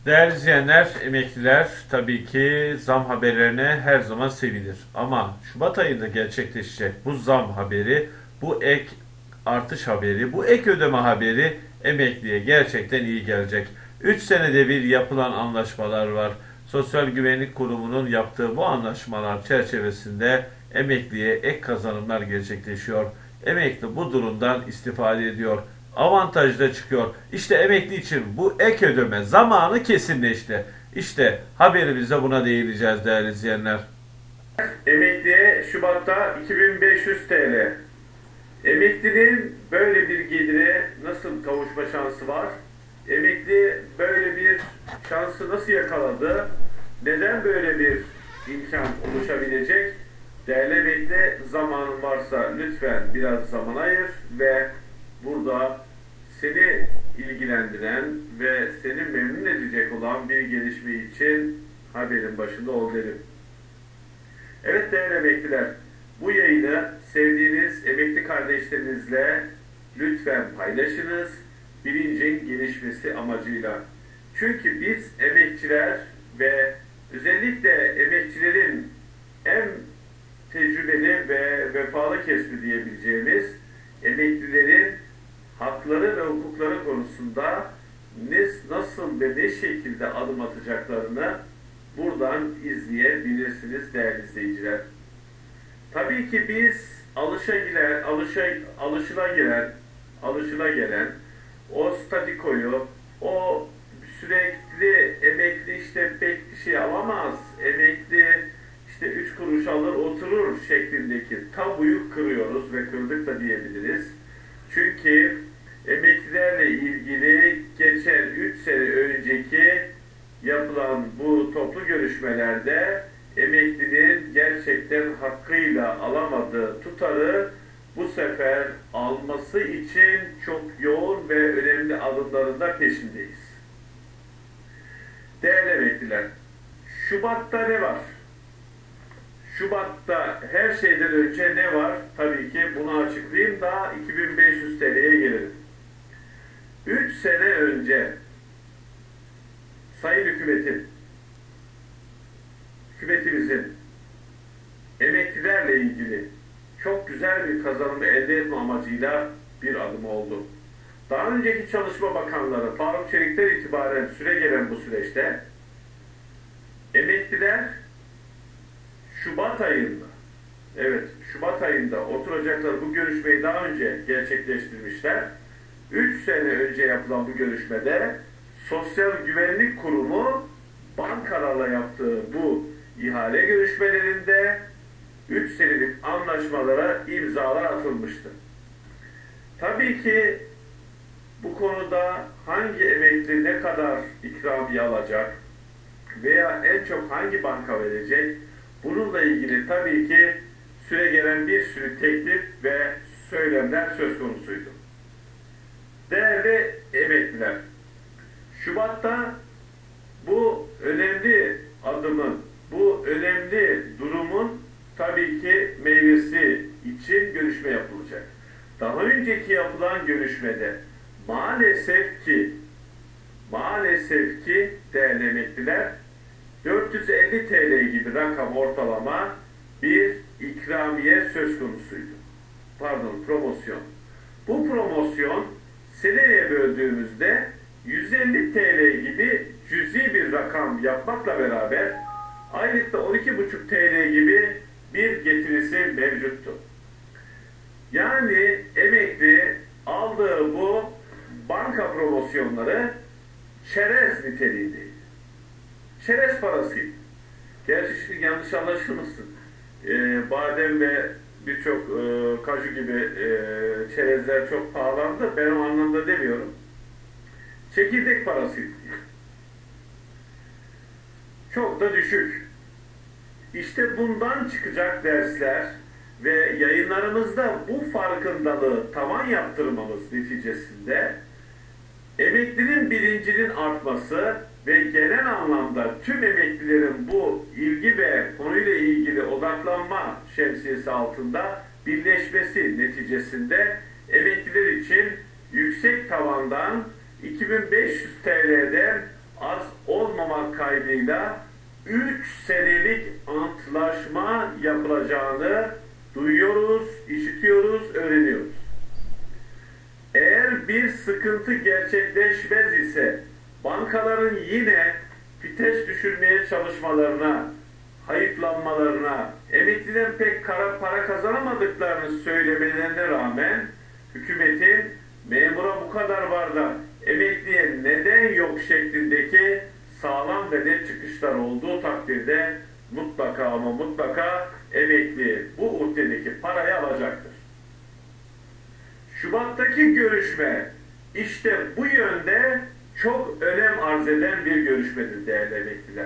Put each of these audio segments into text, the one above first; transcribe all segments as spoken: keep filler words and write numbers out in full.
Değerli izleyenler, emekliler tabii ki zam haberlerine her zaman sevinir. Ama Şubat ayında gerçekleşecek bu zam haberi, bu ek artış haberi, bu ek ödeme haberi emekliye gerçekten iyi gelecek. üç senede bir yapılan anlaşmalar var. Sosyal Güvenlik Kurumu'nun yaptığı bu anlaşmalar çerçevesinde emekliye ek kazanımlar gerçekleşiyor. Emekli bu durumdan istifade ediyor. Avantajda çıkıyor. İşte emekli için bu ek ödeme zamanı kesinleşti. İşte haberimizde buna değineceğiz değerli izleyenler. Emekliye Şubat'ta iki bin beş yüz T L. Emeklinin böyle bir gelire nasıl kavuşma şansı var? Emekli böyle bir şansı nasıl yakaladı? Neden böyle bir imkan oluşabilecek? Değerli emekli, zamanın varsa lütfen biraz zaman ayır ve burada seni ilgilendiren ve seni memnun edecek olan bir gelişme için haberin başında ol derim. Evet değerli emekliler, bu yayını sevdiğiniz emekli kardeşlerinizle lütfen paylaşınız, bilincin gelişmesi amacıyla. Çünkü biz emekçiler ve özellikle emekçilerin en tecrübeli ve vefalı kesmi diyebileceğimiz emeklilerin hakları ve hukukları konusunda nasıl ve ne şekilde adım atacaklarını buradan izleyebilirsiniz değerli izleyiciler. Tabii ki biz alışa giren, alışa, alışıla gelen, alışıla gelen o statikoyu, o sürekli emekli işte pek bir şey alamaz, emekli işte üç kuruş alır oturur şeklindeki tabuyu kırıyoruz ve kırdık da diyebiliriz. Çünkü emeklilerle ilgili geçen üç sene önceki yapılan bu toplu görüşmelerde emeklinin gerçekten hakkıyla alamadığı tutarı bu sefer alması için çok yoğun ve önemli adımların da peşindeyiz. Değerli emekliler, Şubat'ta ne var? Şubat'ta her şeyden önce ne var? Tabii ki bunu açıklayayım da iki bin beş yüz T L'ye gelelim. üç sene önce Sayın Hükümetin, hükümetimizin emeklilerle ilgili çok güzel bir kazanımı elde etme amacıyla bir adım oldu. Daha önceki Çalışma Bakanları Faruk Çelik'ten itibaren süre gelen bu süreçte emekliler Şubat ayında, evet Şubat ayında oturacaklar bu görüşmeyi daha önce gerçekleştirmişler. üç sene önce yapılan bu görüşmede Sosyal Güvenlik Kurumu bankalarla yaptığı bu ihale görüşmelerinde üç senelik anlaşmalara imzalar atılmıştı. Tabii ki bu konuda hangi emekli ne kadar ikramiye alacak veya en çok hangi banka verecek, bununla ilgili tabii ki süre gelen bir sürü teklif ve söylemler söz konusuydu. Değerli emekliler, Şubat'ta bu önemli adımın, bu önemli durumun tabii ki meyvesi için görüşme yapılacak. Daha önceki yapılan görüşmede maalesef ki, maalesef ki değerli emekliler, dört yüz elli T L gibi rakam ortalama bir ikramiye söz konusuydu. Pardon, promosyon. Bu promosyon seneye böldüğümüzde yüz elli T L gibi cüzi bir rakam yapmakla beraber aylıkta on iki buçuk T L gibi bir getirisi mevcuttu. Yani emekli aldığı bu banka promosyonları çerez niteliğindeydi. Çerez parasıydı. Gerçi şimdi yanlış anlaşılmasın. Ee, badem ve birçok e, kaju gibi e, çerezler çok pahalandı. Ben o anlamda demiyorum. Çekirdek parasıydı. Çok da düşük. İşte bundan çıkacak dersler ve yayınlarımızda bu farkındalığı tavan yaptırmamız neticesinde emeklinin bilincinin artması ve genel anlamda tüm emeklilerin bu ilgi ve konuyla ilgili odaklanma şemsiyesi altında birleşmesi neticesinde emekliler için yüksek tavandan iki bin beş yüz T L'den az olmamak kaydıyla üç senelik antlaşma yapılacağını duyuyoruz, işitiyoruz, öğreniyoruz. Eğer bir sıkıntı gerçekleşmez ise bankaların yine vites düşürmeye çalışmalarına, hayıflanmalarına, emekliden pek kara para kazanamadıklarını söylemelerine rağmen hükümetin memura bu kadar var da emekliye neden yok şeklindeki sağlam ve net çıkışlar olduğu takdirde mutlaka ama mutlaka emekli bu uhdedeki parayı alacaktır. Şubat'taki görüşme işte bu yönde çok önem arz eden bir görüşmedir değerli emekliler.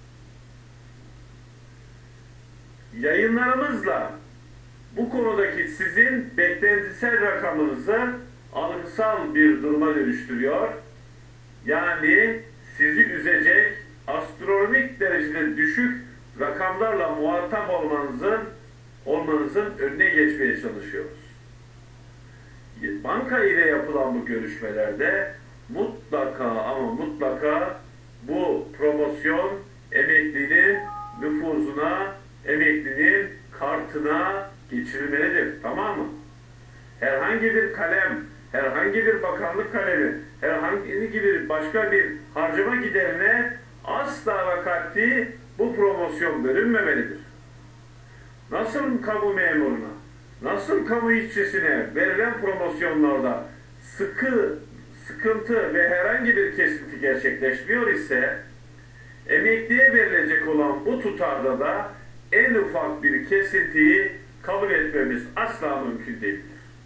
Yayınlarımızla bu konudaki sizin beklentisel rakamınızı algısal bir duruma dönüştürüyor. Yani sizi üzecek, astronomik derecede düşük rakamlarla muhatap olmanızın olmanızın önüne geçmeye çalışıyoruz. Banka ile yapılan bu görüşmelerde mutlaka ama mutlaka bu promosyon emeklinin nüfuzuna, emeklinin kartına geçirilmelidir. Tamam mı? Herhangi bir kalem, herhangi bir bakanlık kalemi, herhangi bir başka bir harcama giderine asla ve kati bu promosyon bölünmemelidir. Nasıl kamu memuruna, nasıl kamu işçisine verilen promosyonlarda sıkı, sıkıntı ve herhangi bir kesinti gerçekleşmiyor ise emekliye verilecek olan bu tutarda da en ufak bir kesintiyi kabul etmemiz asla mümkün değildir.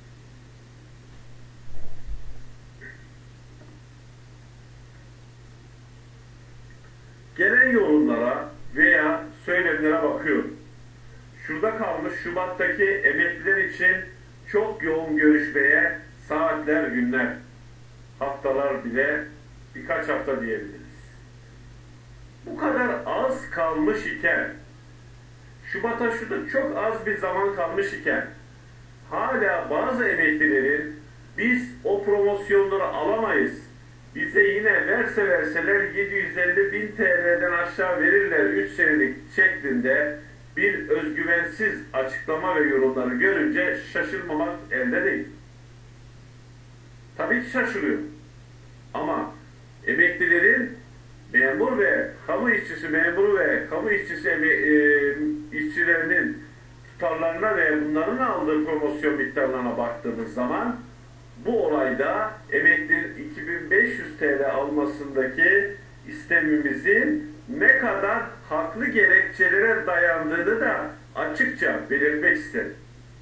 Gelen yorumlara veya söylemlere bakıyorum. Şurada kalmış Şubat'taki emekliler için çok yoğun görüşmeye saatler, günler, haftalar bile birkaç hafta diyebiliriz. Bu kadar az kalmış iken, Şubat'a şurada çok az bir zaman kalmış iken, hala bazı emeklilerin biz o promosyonları alamayız, bize yine verse verseler yedi yüz elli bin T L'den aşağı verirler üç senelik şeklinde bir özgüvensiz açıklama ve yorumları görünce şaşırmamak elde değil. Tabii ki şaşırıyor. Ama emeklilerin memur ve kamu işçisi, memuru ve kamu işçisi e, işçilerinin tutarlarına ve bunların aldığı promosyon miktarlarına baktığımız zaman bu olayda emeklinin iki bin beş yüz T L almasındaki istemimizin ne kadar haklı gerekçelere dayandığını da açıkça belirtmek isterim.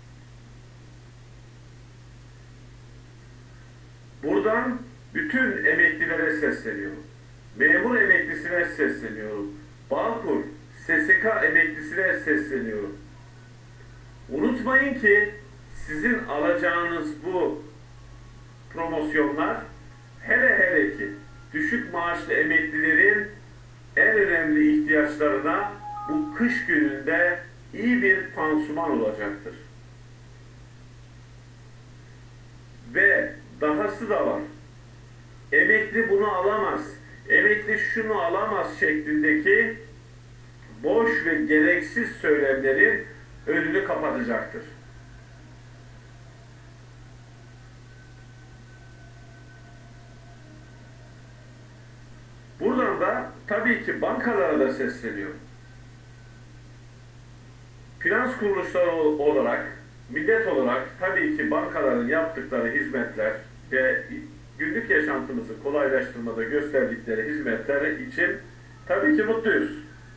Buradan bütün emeklilere sesleniyorum. Memur emeklisine sesleniyorum. Bağkur, S S K emeklisine sesleniyorum. Unutmayın ki sizin alacağınız bu promosyonlar hele hele ki düşük maaşlı emeklilerin en önemli ihtiyaçlarına bu kış gününde iyi bir pansuman olacaktır. Ve dahası da var. Emekli bunu alamaz, emekli şunu alamaz şeklindeki boş ve gereksiz söylemlerin önünü kapatacaktır. Buradan da tabii ki bankalara da sesleniyorum. Finans kuruluşları olarak, millet olarak tabii ki bankaların yaptıkları hizmetler ve günlük yaşantımızı kolaylaştırmada gösterdikleri hizmetler için tabii ki mutluyuz.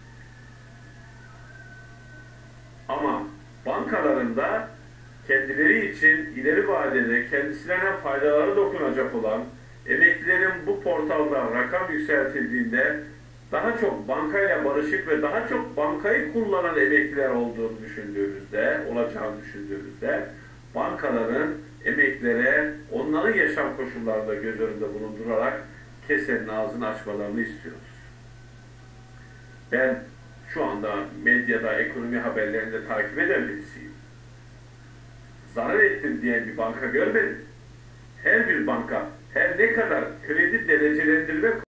Ama bankaların da kendileri için ileri vadede kendisine faydaları dokunacak olan emeklilerin bu portalda rakam yükseltildiğinde daha çok bankayla barışık ve daha çok bankayı kullanan emekliler olduğunu düşündüğümüzde, olacağını düşündüğümüzde bankaların emeklilere onların yaşam koşullarında göz önünde bulundurarak kesenin ağzını açmalarını istiyoruz. Ben şu anda medyada ekonomi haberlerinde takip eden birisiyim. Zarar ettim diyen bir banka görmedim. Her bir banka her ne kadar kredi derecelendirme